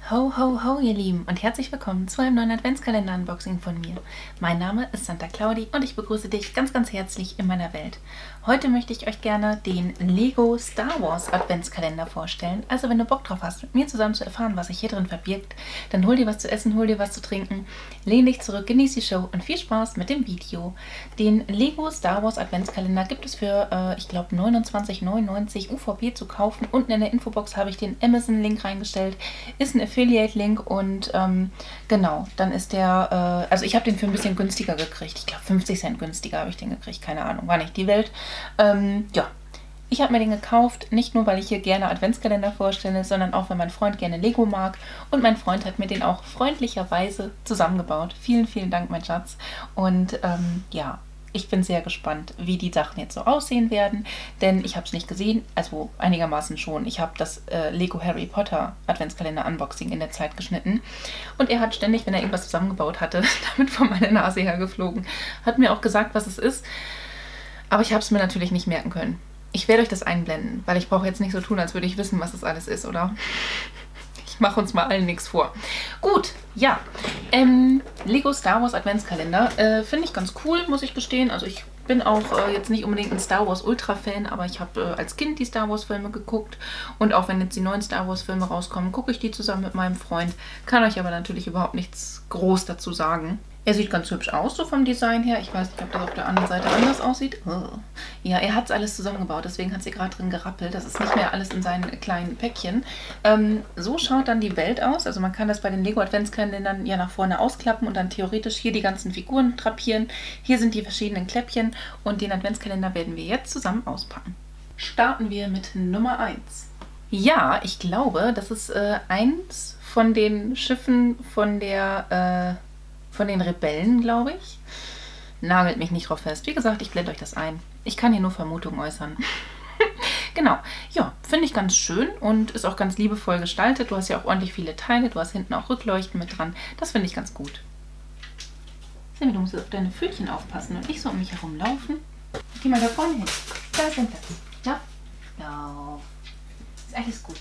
Ho, ho, ho, ihr Lieben und herzlich willkommen zu einem neuen Adventskalender-Unboxing von mir. Mein Name ist Santa Claudi und ich begrüße dich ganz, ganz herzlich in meiner Welt. Heute möchte ich euch gerne den Lego Star Wars Adventskalender vorstellen. Also wenn du Bock drauf hast, mit mir zusammen zu erfahren, was sich hier drin verbirgt, dann hol dir was zu essen, hol dir was zu trinken, lehn dich zurück, genieß die Show und viel Spaß mit dem Video. Den Lego Star Wars Adventskalender gibt es für, ich glaube, 29,99 UVP zu kaufen. Unten in der Infobox habe ich den Amazon-Link reingestellt. Ist ein Affiliate-Link und genau, dann ist der, also ich habe den für ein bisschen günstiger gekriegt. Ich glaube 50 Cent günstiger habe ich den gekriegt, keine Ahnung, war nicht die Welt. Ja, ich habe mir den gekauft, nicht nur, weil ich hier gerne Adventskalender vorstelle, sondern auch, weil mein Freund gerne Lego mag und mein Freund hat mir den auch freundlicherweise zusammengebaut. Vielen, vielen Dank, mein Schatz. Und ja, ich bin sehr gespannt, wie die Sachen jetzt so aussehen werden, denn ich habe es nicht gesehen, also einigermaßen schon. Ich habe das Lego Harry Potter Adventskalender Unboxing in der Zeit geschnitten und er hat ständig, wenn er irgendwas zusammengebaut hatte, damit vor meiner Nase hergeflogen, hat mir auch gesagt, was es ist, aber ich habe es mir natürlich nicht merken können. Ich werde euch das einblenden, weil ich brauche jetzt nicht so tun, als würde ich wissen, was das alles ist, oder? Ich mache uns mal allen nichts vor. Gut, ja. Lego Star Wars Adventskalender finde ich ganz cool, muss ich gestehen. Also ich bin auch jetzt nicht unbedingt ein Star Wars Ultra-Fan, aber ich habe als Kind die Star Wars Filme geguckt. Und auch wenn jetzt die neuen Star Wars Filme rauskommen, gucke ich die zusammen mit meinem Freund. Kann euch aber natürlich überhaupt nichts groß dazu sagen. Er sieht ganz hübsch aus, so vom Design her. Ich weiß nicht, ob das auf der anderen Seite anders aussieht. Oh. Ja, er hat es alles zusammengebaut, deswegen hat sie gerade drin gerappelt. Das ist nicht mehr alles in seinen kleinen Päckchen. So schaut dann die Welt aus. Also man kann das bei den Lego Adventskalendern ja nach vorne ausklappen und dann theoretisch hier die ganzen Figuren drapieren. Hier sind die verschiedenen Kläppchen und den Adventskalender werden wir jetzt zusammen auspacken. Starten wir mit Nummer 1. Ja, ich glaube, das ist eins von den Schiffen von der... von den Rebellen, glaube ich. Nagelt mich nicht drauf fest. Wie gesagt, ich blende euch das ein. Ich kann hier nur Vermutungen äußern. Genau. Ja, finde ich ganz schön und ist auch ganz liebevoll gestaltet. Du hast ja auch ordentlich viele Teile. Du hast hinten auch Rückleuchten mit dran. Das finde ich ganz gut. Sammy, du musst auf deine Pfötchen aufpassen und nicht so um mich herum laufen. Geh mal da vorne hin. Da ist dein Platz. Ja? Lauf. Ist alles gut,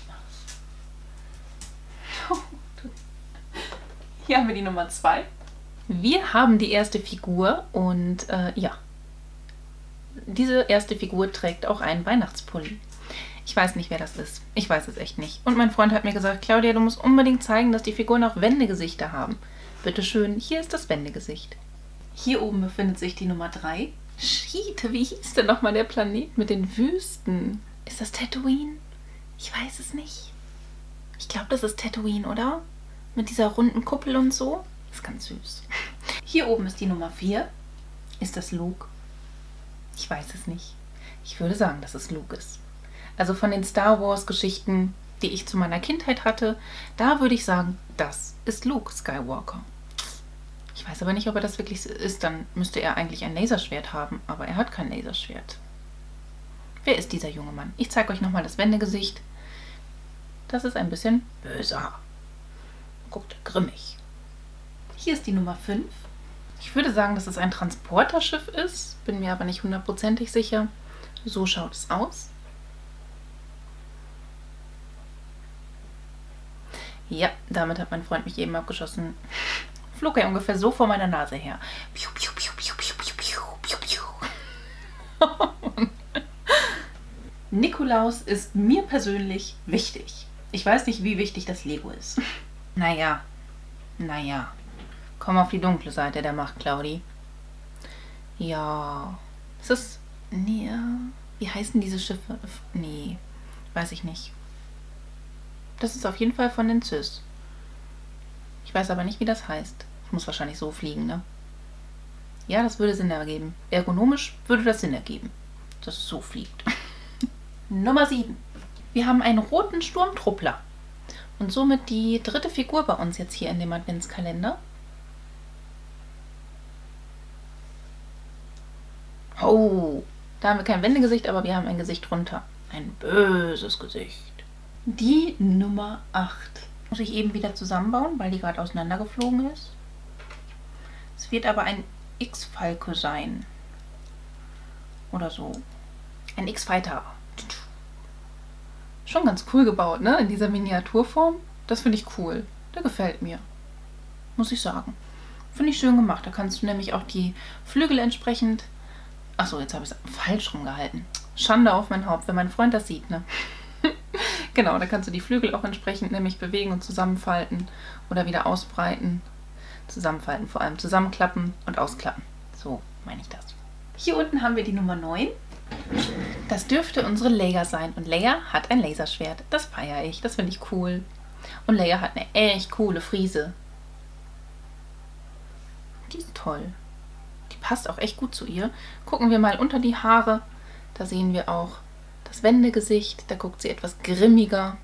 Maus. Hier haben wir die Nummer 2. Wir haben die erste Figur und ja, diese erste Figur trägt auch einen Weihnachtspulli. Ich weiß nicht, wer das ist. Ich weiß es echt nicht. Und mein Freund hat mir gesagt, Claudia, du musst unbedingt zeigen, dass die Figuren auch Wendegesichter haben. Bitteschön, hier ist das Wendegesicht. Hier oben befindet sich die Nummer 3. Shit, wie hieß denn nochmal der Planet mit den Wüsten? Ist das Tatooine? Ich weiß es nicht. Ich glaube, das ist Tatooine, oder? Mit dieser runden Kuppel und so. Das ist ganz süß. Hier oben ist die Nummer 4. Ist das Luke? Ich weiß es nicht. Ich würde sagen, dass es Luke ist. Also von den Star Wars Geschichten, die ich zu meiner Kindheit hatte, da würde ich sagen, das ist Luke Skywalker. Ich weiß aber nicht, ob er das wirklich ist. Dann müsste er eigentlich ein Laserschwert haben, aber er hat kein Laserschwert. Wer ist dieser junge Mann? Ich zeige euch nochmal das Wendegesicht. Das ist ein bisschen böser. Guckt grimmig. Hier ist die Nummer 5. Ich würde sagen, dass es ein Transporterschiff ist, bin mir aber nicht hundertprozentig sicher. So schaut es aus. Ja, damit hat mein Freund mich eben abgeschossen. Flog er ungefähr so vor meiner Nase her. Piu, piu, piu, piu, piu, piu, piu, piu, piu. Nikolaus ist mir persönlich wichtig. Ich weiß nicht, wie wichtig das Lego ist. Naja. Komm auf die dunkle Seite der Macht, Claudi. Ja. Ist das... Nee, wie heißen diese Schiffe? Nee, weiß ich nicht. Das ist auf jeden Fall von den Cis. Ich weiß aber nicht, wie das heißt. Ich muss wahrscheinlich so fliegen, ne? Ja, das würde Sinn ergeben. Ergonomisch würde das Sinn ergeben, dass es so fliegt. Nummer 7. Wir haben einen roten Sturmtruppler. Und somit die dritte Figur bei uns jetzt hier in dem Adventskalender. Oh, da haben wir kein Wendegesicht, aber wir haben ein Gesicht drunter. Ein böses Gesicht. Die Nummer 8. Muss ich eben wieder zusammenbauen, weil die gerade auseinandergeflogen ist. Es wird aber ein X-Falke sein. Oder so. Ein X-Fighter. Schon ganz cool gebaut, ne? In dieser Miniaturform. Das finde ich cool. Der gefällt mir. Muss ich sagen. Finde ich schön gemacht. Da kannst du nämlich auch die Flügel entsprechend... Achso, jetzt habe ich es falsch rumgehalten. Schande auf mein Haupt, wenn mein Freund das sieht, ne? Genau, da kannst du die Flügel auch entsprechend nämlich bewegen und zusammenfalten oder wieder ausbreiten. Zusammenfalten, vor allem zusammenklappen und ausklappen. So meine ich das. Hier unten haben wir die Nummer 9. Das dürfte unsere Leia sein. Und Leia hat ein Laserschwert. Das feiere ich. Das finde ich cool. Und Leia hat eine echt coole Frise. Die ist toll. Die passt auch echt gut zu ihr. Gucken wir mal unter die Haare. Da sehen wir auch das Wendegesicht. Da guckt sie etwas grimmiger.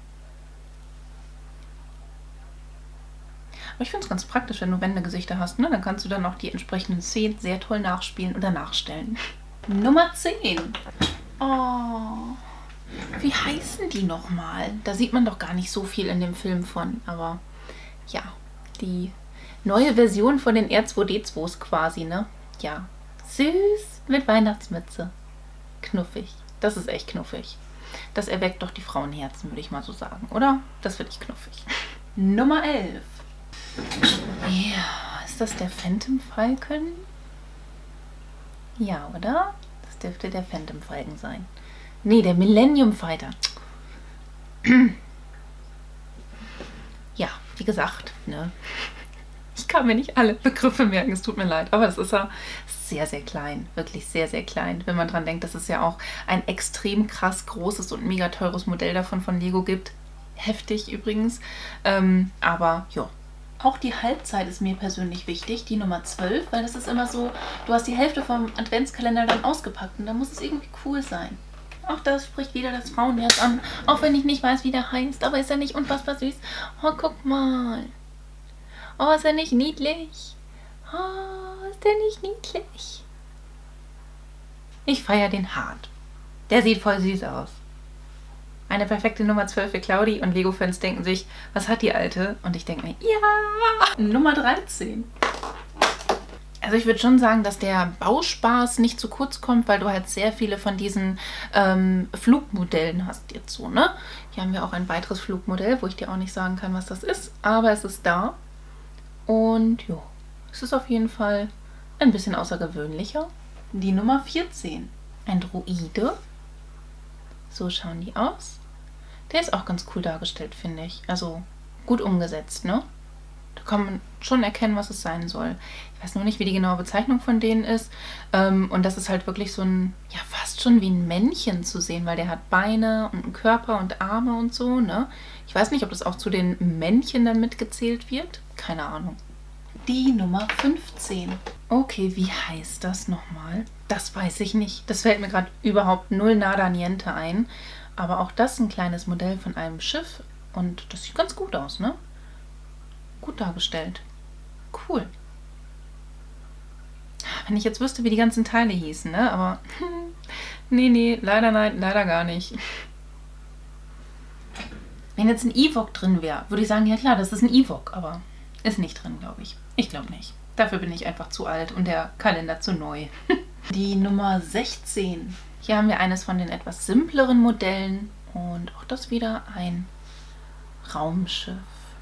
Aber ich finde es ganz praktisch, wenn du Wendegesichter hast, ne? Dann kannst du dann auch die entsprechenden Szenen sehr toll nachspielen oder nachstellen. Nummer 10. Oh, wie heißen die nochmal? Da sieht man doch gar nicht so viel in dem Film von. Aber ja, die neue Version von den R2D2s quasi, ne? Ja, süß mit Weihnachtsmütze. Knuffig. Das ist echt knuffig. Das erweckt doch die Frauenherzen, würde ich mal so sagen, oder? Das finde ich knuffig. Nummer 11. Ja, ist das der Phantom Falcon? Ja, oder? Das dürfte der Phantom Falcon sein. Nee, der Millennium Fighter. Ja, wie gesagt, ne? Ich kann mir nicht alle Begriffe merken, es tut mir leid. Aber das ist ja sehr, sehr klein. Wirklich sehr, sehr klein. Wenn man dran denkt, dass es ja auch ein extrem krass großes und mega teures Modell davon von Lego gibt. Heftig übrigens. Aber ja. Auch die Halbzeit ist mir persönlich wichtig, die Nummer 12, weil das ist immer so, du hast die Hälfte vom Adventskalender dann ausgepackt und da muss es irgendwie cool sein. Auch das spricht wieder das Frauenherz an, auch wenn ich nicht weiß, wie der heißt, aber ist er nicht unfassbar süß? Oh, guck mal. Oh, ist er nicht niedlich? Oh, ist der nicht niedlich? Ich feiere den hart. Der sieht voll süß aus. Eine perfekte Nummer 12 für Claudi und Lego-Fans denken sich, was hat die Alte? Und ich denke mir, ja! Nummer 13. Also ich würde schon sagen, dass der Bauspaß nicht zu kurz kommt, weil du halt sehr viele von diesen Flugmodellen hast jetzt so, ne? Hier haben wir auch ein weiteres Flugmodell, wo ich dir auch nicht sagen kann, was das ist, aber es ist da. Und ja, es ist auf jeden Fall ein bisschen außergewöhnlicher. Die Nummer 14. Ein Droide. So schauen die aus. Der ist auch ganz cool dargestellt, finde ich. Also gut umgesetzt, ne? Da kann man schon erkennen, was es sein soll. Ich weiß nur nicht, wie die genaue Bezeichnung von denen ist. Und das ist halt wirklich so ein, ja, fast schon wie ein Männchen zu sehen, weil der hat Beine und einen Körper und Arme und so, ne? Ich weiß nicht, ob das auch zu den Männchen dann mitgezählt wird. Keine Ahnung. Die Nummer 15. Okay, wie heißt das nochmal? Das weiß ich nicht. Das fällt mir gerade überhaupt null nada niente ein. Aber auch das ist ein kleines Modell von einem Schiff. Und das sieht ganz gut aus, ne? Gut dargestellt. Cool. Wenn ich jetzt wüsste, wie die ganzen Teile hießen, ne? Aber nee, leider nein, leider gar nicht. Wenn jetzt ein Ewok drin wäre, würde ich sagen, ja klar, das ist ein Ewok. Aber ist nicht drin, glaube ich. Ich glaube nicht. Dafür bin ich einfach zu alt und der Kalender zu neu. Die Nummer 16. Hier haben wir eines von den etwas simpleren Modellen und auch das wieder ein Raumschiff.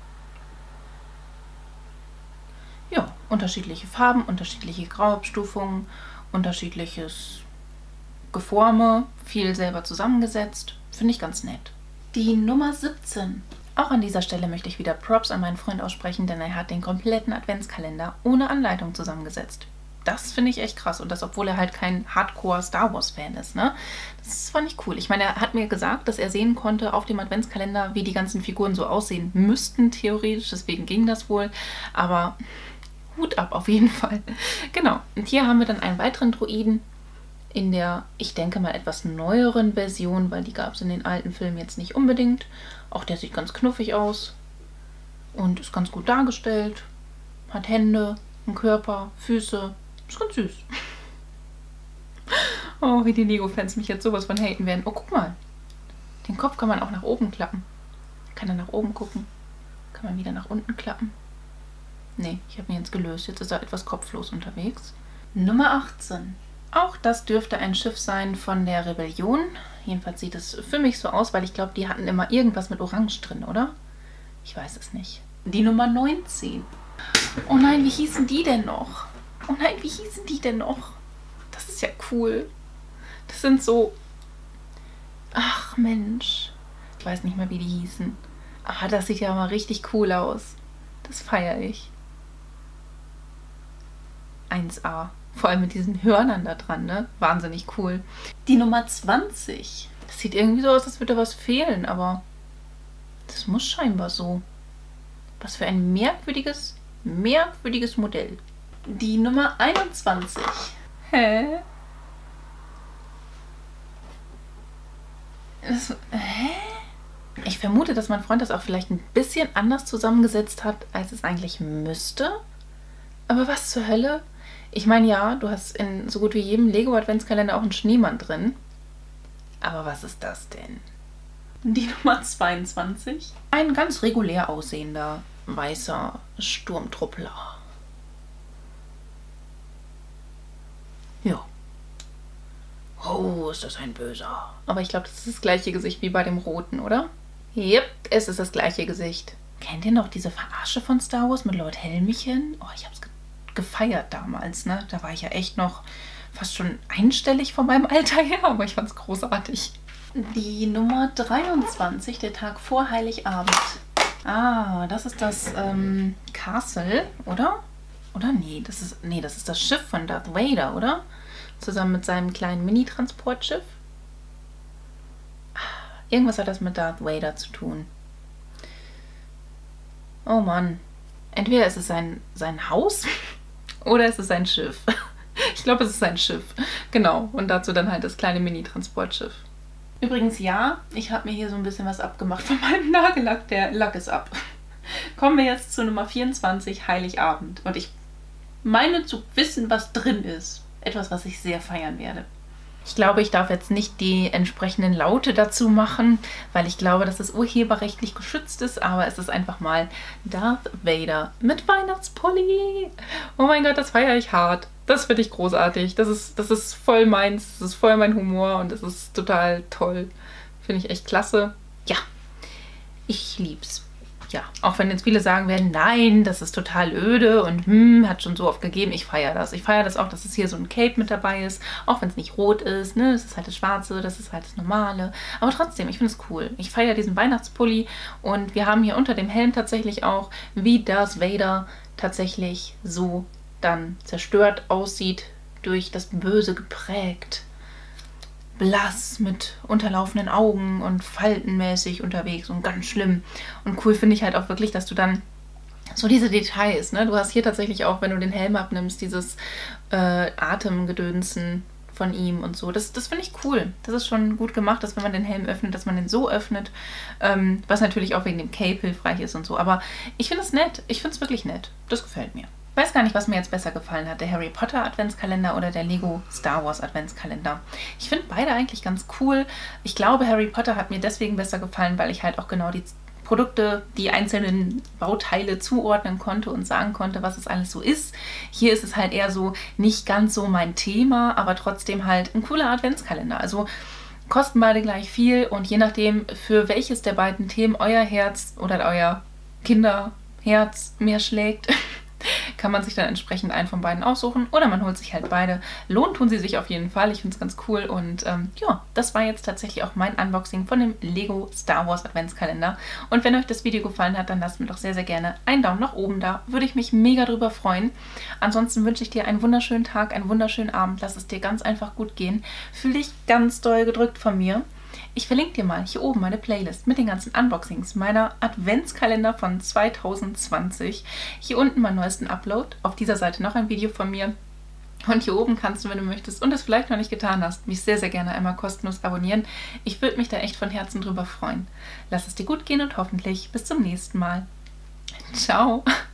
Ja, unterschiedliche Farben, unterschiedliche Grauabstufungen, unterschiedliches Geforme, viel selber zusammengesetzt. Finde ich ganz nett. Die Nummer 17. Auch an dieser Stelle möchte ich wieder Props an meinen Freund aussprechen, denn er hat den kompletten Adventskalender ohne Anleitung zusammengesetzt. Das finde ich echt krass. Und das, obwohl er halt kein Hardcore-Star Wars-Fan ist, ne? Das fand ich cool. Ich meine, er hat mir gesagt, dass er sehen konnte auf dem Adventskalender, wie die ganzen Figuren so aussehen müssten, theoretisch. Deswegen ging das wohl. Aber Hut ab, auf jeden Fall. Genau. Und hier haben wir dann einen weiteren Droiden in der, ich denke mal, etwas neueren Version, weil die gab es in den alten Filmen jetzt nicht unbedingt. Auch der sieht ganz knuffig aus und ist ganz gut dargestellt. Hat Hände, einen Körper, Füße. Ist ganz süß. Oh, wie die Lego-Fans mich jetzt sowas von haten werden. Oh, guck mal. Den Kopf kann man auch nach oben klappen. Kann er nach oben gucken. Kann man wieder nach unten klappen. Nee, ich habe ihn jetzt gelöst. Jetzt ist er etwas kopflos unterwegs. Nummer 18. Auch das dürfte ein Schiff sein von der Rebellion. Jedenfalls sieht es für mich so aus, weil ich glaube, die hatten immer irgendwas mit Orange drin, oder? Ich weiß es nicht. Die Nummer 19. Oh nein, wie hießen die denn noch? Oh nein, wie hießen die denn noch? Das ist ja cool. Das sind so... Ach Mensch. Ich weiß nicht mehr, wie die hießen. Aber das sieht ja mal richtig cool aus. Das feiere ich. 1A. Vor allem mit diesen Hörnern da dran, ne? Wahnsinnig cool. Die Nummer 20. Das sieht irgendwie so aus, als würde was fehlen, aber das muss scheinbar so. Was für ein merkwürdiges Modell. Die Nummer 21. Hä? Hä? Ich vermute, dass mein Freund das auch vielleicht ein bisschen anders zusammengesetzt hat, als es eigentlich müsste. Aber was zur Hölle? Ich meine, ja, du hast in so gut wie jedem Lego-Adventskalender auch einen Schneemann drin. Aber was ist das denn? Die Nummer 22. Ein ganz regulär aussehender weißer Sturmtruppler. Ja. Oh, ist das ein Böser. Aber ich glaube, das ist das gleiche Gesicht wie bei dem Roten, oder? Yep, es ist das gleiche Gesicht. Kennt ihr noch diese Verarsche von Star Wars mit Lord Helmchen? Oh, ich hab's gefeiert damals, ne? Da war ich ja echt noch fast schon einstellig von meinem Alter her, aber ich fand's großartig. Die Nummer 23, der Tag vor Heiligabend. Ah, das ist das Castle, oder? Oder? Nee, das ist das Schiff von Darth Vader, oder? Zusammen mit seinem kleinen Mini-Transportschiff. Irgendwas hat das mit Darth Vader zu tun. Oh Mann. Entweder ist es sein Haus oder es ist sein Schiff. Ich glaube, es ist sein Schiff. Genau. Und dazu dann halt das kleine Mini-Transportschiff. Übrigens, ja, ich habe mir hier so ein bisschen was abgemacht von meinem Nagellack. Der Lack ist ab. Kommen wir jetzt zu Nummer 24, Heiligabend. Und ich meine zu wissen, was drin ist. Etwas, was ich sehr feiern werde. Ich glaube, ich darf jetzt nicht die entsprechenden Laute dazu machen, weil ich glaube, dass es urheberrechtlich geschützt ist, aber es ist einfach mal Darth Vader mit Weihnachtspulli. Oh mein Gott, das feiere ich hart. Das finde ich großartig. Das ist voll meins, das ist voll mein Humor und das ist total toll. Finde ich echt klasse. Ja, ich lieb's. Ja, auch wenn jetzt viele sagen werden, nein, das ist total öde und hat schon so oft gegeben. Ich feiere das. Ich feiere das auch, dass es hier so ein Cape mit dabei ist, auch wenn es nicht rot ist, ne? Das ist halt das Schwarze, das ist halt das Normale. Aber trotzdem, ich finde es cool. Ich feiere diesen Weihnachtspulli und wir haben hier unter dem Helm tatsächlich auch, wie Darth Vader tatsächlich so dann zerstört aussieht, durch das Böse geprägt. Blass mit unterlaufenden Augen und faltenmäßig unterwegs und ganz schlimm. Und cool finde ich halt auch wirklich, dass du dann so diese Details, ne? Du hast hier tatsächlich auch, wenn du den Helm abnimmst, dieses Atemgedönsen von ihm und so. Das finde ich cool. Das ist schon gut gemacht, dass wenn man den Helm öffnet, dass man den so öffnet, was natürlich auch wegen dem Cape hilfreich ist und so. Aber ich finde es nett. Ich finde es wirklich nett. Das gefällt mir. Ich weiß gar nicht, was mir jetzt besser gefallen hat, der Harry Potter Adventskalender oder der Lego Star Wars Adventskalender. Ich finde beide eigentlich ganz cool. Ich glaube, Harry Potter hat mir deswegen besser gefallen, weil ich halt auch genau die Produkte, die einzelnen Bauteile zuordnen konnte und sagen konnte, was es alles so ist. Hier ist es halt eher so nicht ganz so mein Thema, aber trotzdem halt ein cooler Adventskalender. Also kosten beide gleich viel und je nachdem, für welches der beiden Themen euer Herz oder euer Kinderherz mehr schlägt, kann man sich dann entsprechend einen von beiden aussuchen oder man holt sich halt beide. Lohnt tun sie sich auf jeden Fall. Ich finde es ganz cool und ja, das war jetzt tatsächlich auch mein Unboxing von dem Lego Star Wars Adventskalender. Und wenn euch das Video gefallen hat, dann lasst mir doch sehr, sehr gerne einen Daumen nach oben da. Würde ich mich mega drüber freuen. Ansonsten wünsche ich dir einen wunderschönen Tag, einen wunderschönen Abend. Lass es dir ganz einfach gut gehen. Fühl dich ganz doll gedrückt von mir. Ich verlinke dir mal hier oben meine Playlist mit den ganzen Unboxings meiner Adventskalender von 2020. Hier unten meinen neuesten Upload. Auf dieser Seite noch ein Video von mir. Und hier oben kannst du, wenn du möchtest und es vielleicht noch nicht getan hast, mich sehr, sehr gerne einmal kostenlos abonnieren. Ich würde mich da echt von Herzen drüber freuen. Lass es dir gut gehen und hoffentlich bis zum nächsten Mal. Ciao!